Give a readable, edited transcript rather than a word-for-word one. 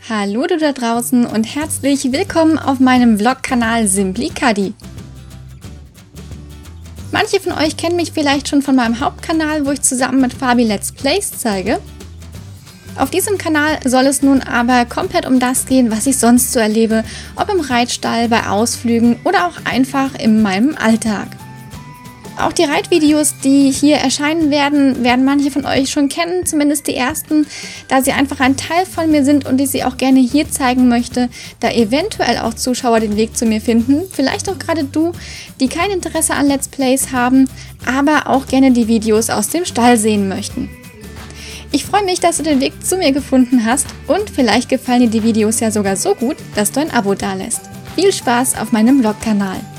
Hallo du da draußen und herzlich willkommen auf meinem Vlog-Kanal Simply Cuddy. Manche von euch kennen mich vielleicht schon von meinem Hauptkanal, wo ich zusammen mit Fabi Let's Plays zeige. Auf diesem Kanal soll es nun aber komplett um das gehen, was ich sonst so erlebe, ob im Reitstall, bei Ausflügen oder auch einfach in meinem Alltag. Auch die Reitvideos, die hier erscheinen werden manche von euch schon kennen, zumindest die ersten, da sie einfach ein Teil von mir sind und ich sie auch gerne hier zeigen möchte, da eventuell auch Zuschauer den Weg zu mir finden, vielleicht auch gerade du, die kein Interesse an Let's Plays haben, aber auch gerne die Videos aus dem Stall sehen möchten. Ich freue mich, dass du den Weg zu mir gefunden hast und vielleicht gefallen dir die Videos ja sogar so gut, dass du ein Abo dalässt. Viel Spaß auf meinem Vlog-Kanal!